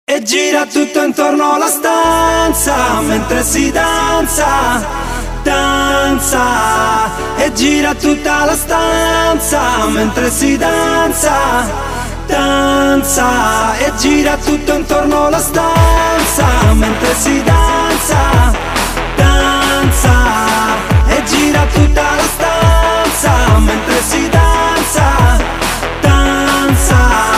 E gira tutto intorno alla stanza mentre si danza, danza. E gira tutta la stanza mentre si danza, danza. E gira tutto intorno alla stanza mentre si danza, danza. E gira tutta la stanza mentre si danza, danza.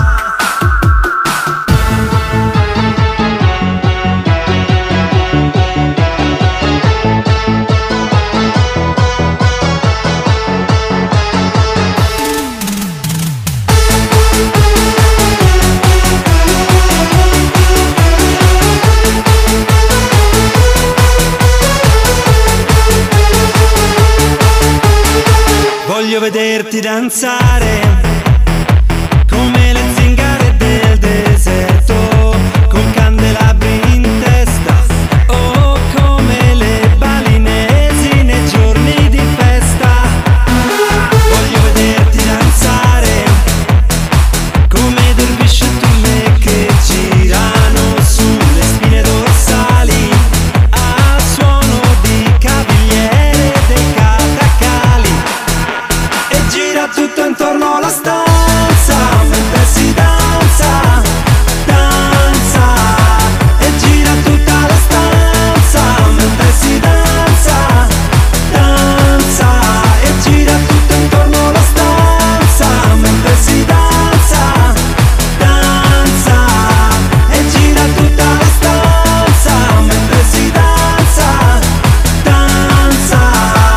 Voglio vederti danzare come le zingare del deserto, con candelabri in testa, o come le balinesi nei giorni di festa. Voglio vederti danzare come dervisci e turme che girano sulle spine dorsali al suono di cavigliere dei catacali. Gira tutto intorno alla stanza mentre si danza, danza. E gira tutta la stanza mentre si danza, danza. E gira tutto intorno alla stanza mentre si danza, danza. E gira tutta la stanza mentre si danza, danza.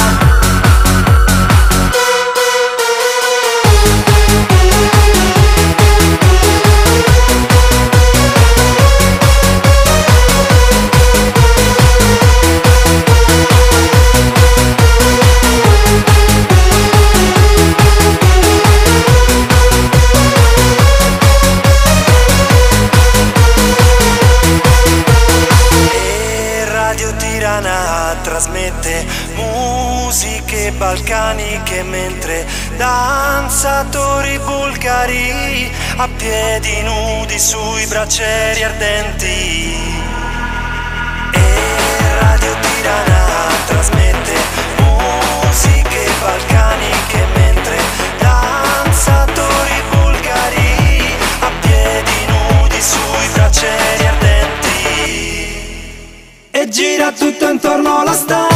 Trasmette musiche balcaniche mentre danzatori bulgari a piedi nudi sui braccieri ardenti. E Radio Tirana trasmette musiche balcaniche mentre danzatori bulgari a piedi nudi sui braccieri ardenti. E gira tutto intorno alla stanza